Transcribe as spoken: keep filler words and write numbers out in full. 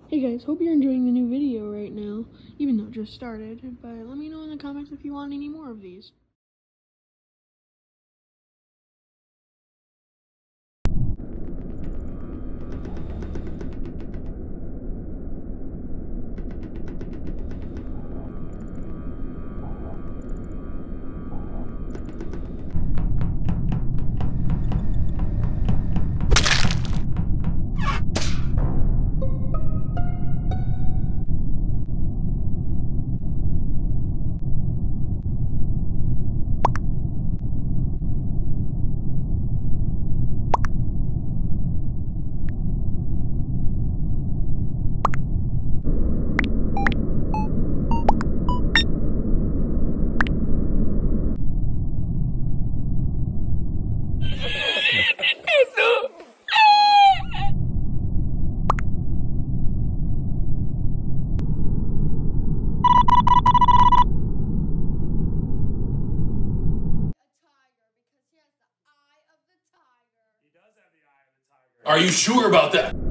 Hey guys, hope you're enjoying the new video right now, even though it just started, but let me know in the comments if you want any more of these. Are you sure about that?